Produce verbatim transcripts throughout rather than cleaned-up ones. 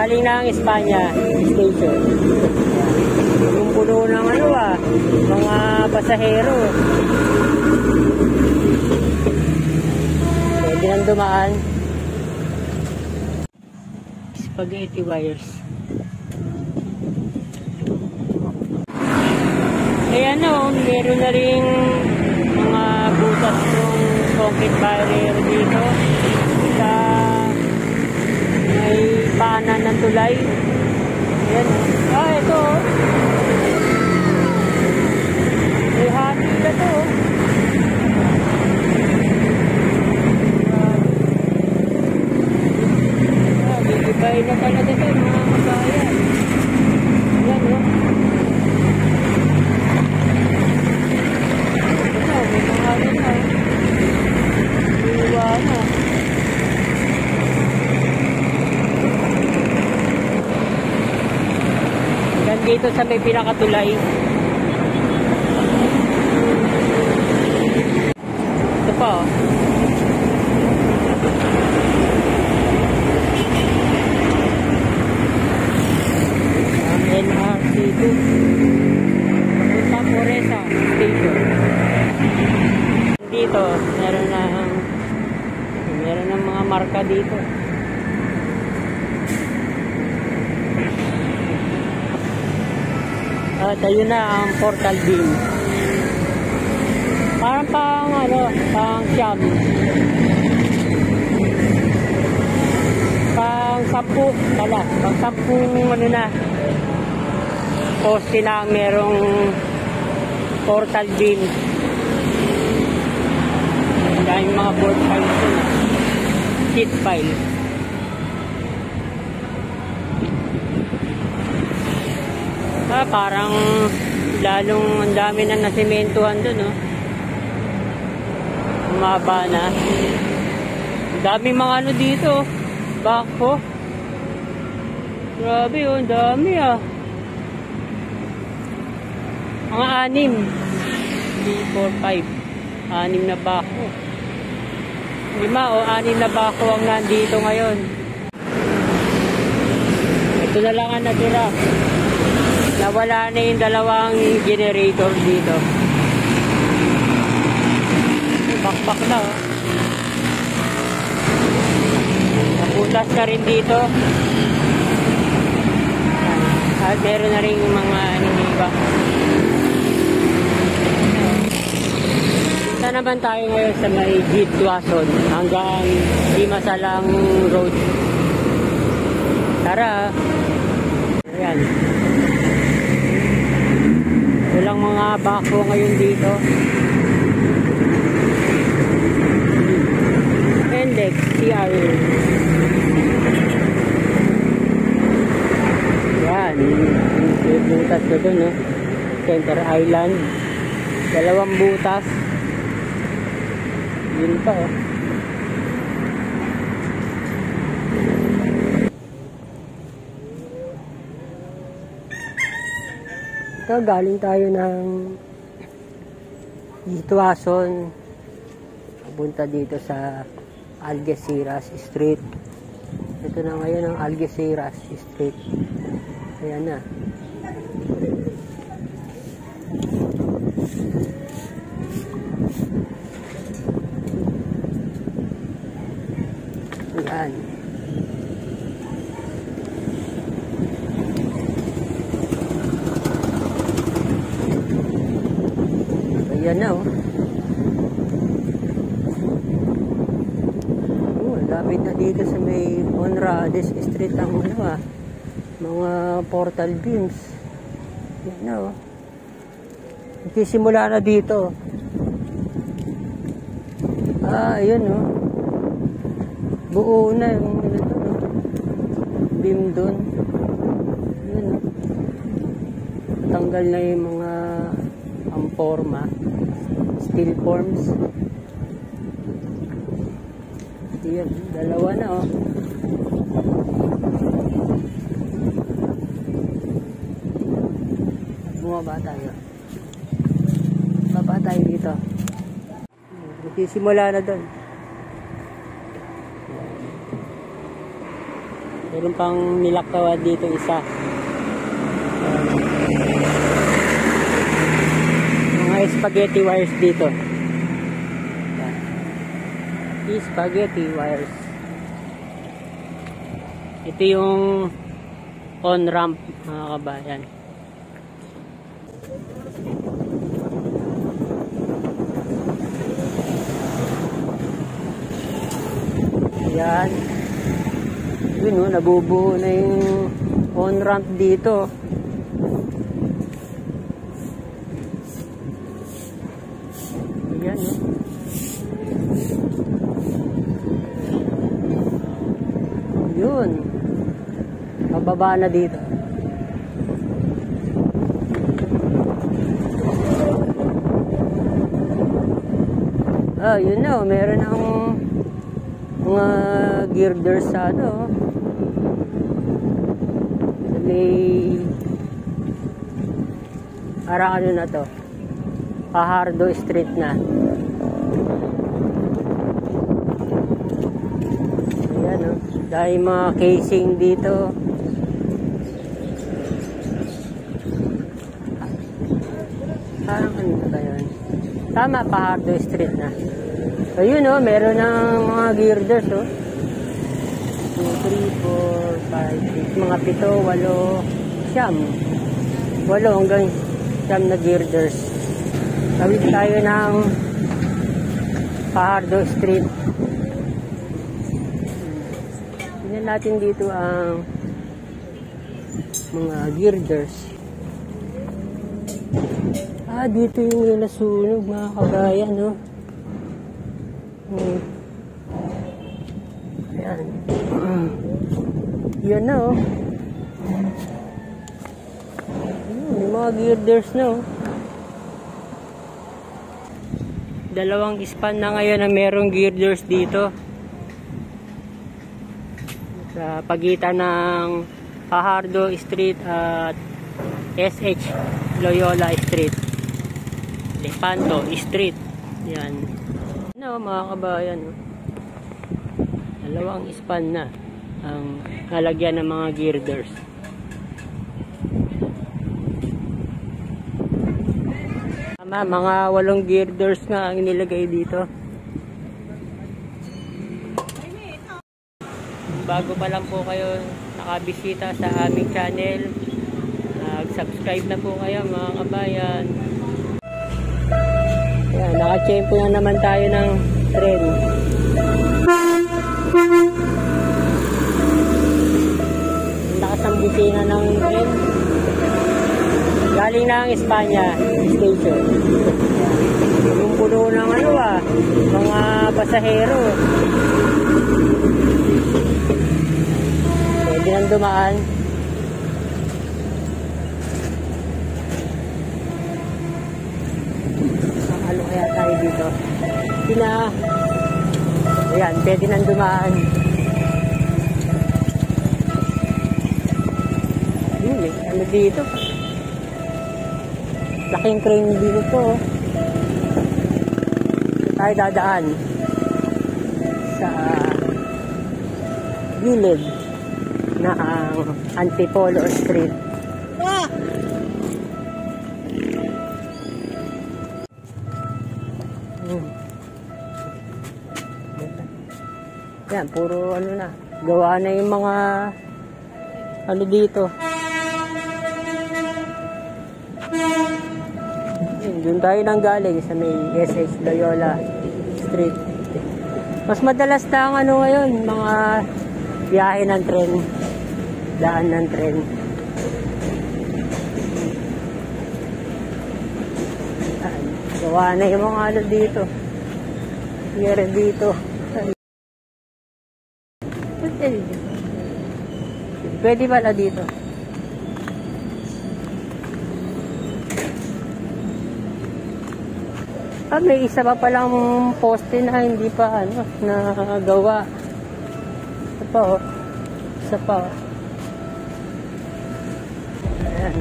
Galing na ang Espanya station. Yung puno ng ano ah, mga pasahero. Pwede nang dumaan. Spaghetti wires. Kaya ano, meron na rin mga butas ng concrete barrier dito sa may paanan ng tulay. Ayan. Ah, ito. May hati na to. Ah, bigibay na talaga ito, mga kabayan. Ayan, oh. Ito, may mga ano na. Iwa na. Dito sa may pinakatulay. Ito pa oh. Ang N R C two Papunta Poresa Station. Dito meron na meron ng mga marka dito. At ayun na ang portal beam. Parang pang ano, pang siyam. Pang sampu pala. Pang sampu ano na. Poste na ang merong portal beam. Dahil mga board files na. Sheet file. Ah, parang lalong ang dami na nasimentuhan doon, no? Umaba na. Ang daming mga ano dito. Bako. Grabe, oh. Ang dami, ah. Mga anim. three, four, five. Anim na bako. Lima, o. Oh, anim na bako ang nandito ngayon. Ito na lang ang natira. Nawala na yung dalawang generator dito. Bakbak na oh. Naputas na rin dito. At meron na rin yung mga iba. Ito naman tayo ngayon sa may Jeep Tuason hanggang Dimasalang Road. Tara. Ayan. Walang mga bako ngayon dito. Index C R. Yan. Yung butas ko dun, no? Center Island. Dalawang butas. Yun pa, oh. Ito, galing tayo ng Tuason. Punta dito sa Algeciras Street. Ito na ngayon ang Algeciras Street. Ayan na. Ayan. Ayan na oh. Oh, lapit na dito sa may Conrades Street ang ano ah. Mga portal beams. Ayan na oh. Nagsisimula na dito. Ah, ayan oh. Buo na yung ano to, no? Beam doon. Ayan oh. Tanggal na yung mga ang forma. Steel forms. Ayan, dalawa na oh. Bumaba tayo. Baba tayo dito. Magsisimula na doon. Meron pang nilakawan dito isa. Mga spaghetti wires dito. Spaghetti wires. Ito yung on-ramp, mga kabayan. Yan. Yun o, nabubuo na yung on-ramp dito. Yan o. Yun. Mababa na dito. Ah, yun na o. Meron ang mga girders sa ano. May para ano na to, Fajardo Street na. Ayan o, dahil mga casing dito. Parang ano na ba yun? Tama, Fajardo Street na. So yun o, meron ng mga girders o. two, three, four, five, six, mga pito, walo, siyam. Walo hanggang siyam na girders. Tawid tayo ng Fajardo Street. Tingnan natin dito ang mga girders. Ah, dito yung nasunog, mga kabayan, no? Hmm. Ayan. Hmm. Yan na, oh. May mga girders na, oh. Dalawang span na ngayon na merong girders dito. Sa pagitan ng Fajardo Street at S H Loyola Street. Lepanto Street. Yan. No, mga kabayan, no? Dalawang span na ang halagyan ng mga girders. Tama, mga walong girders nga ang inilagay dito. Bago pa lang po kayo nakabisita sa aming channel, nag-subscribe na po kayo, mga kabayan. Ayan, naka-champo na naman tayo ng tren. Lakas ang busina ng tren. Galing na ang Espanya station. Yung puno ng ano ah, mga pasahero. Pwede nang dumaan. Ano kaya tayo dito? Pina. Ayan, pwede nang dumaan. Yun eh, ano dito? Laking crane dito. So, tayo dadaan sa gilid na ang Antipolo Street. Ah! Hmm. Yan, puro ano na. Gawa na yung mga ano dito. Doon tayo nang galing sa may S H Loyola Street. Mas madalas na ang ano ngayon, mga biyahe ng tren, daan ng tren. Gawa na yung mga ano dito. Here dito. Pwede pala dito. Ah, may isa pa palang poste na hindi pa ano, nagawa. Isa pa oh. Isa pa oh. Ayan.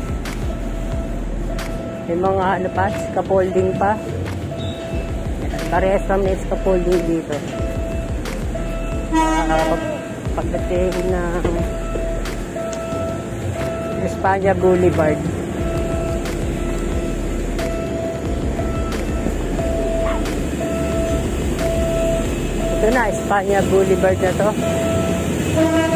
May mga ano pa, scaffolding pa. Ayan. Parehas kami na scaffolding dito. Uh, pagdating ng Espanya Boulevard. Ito na, Espanya Boulevard na to.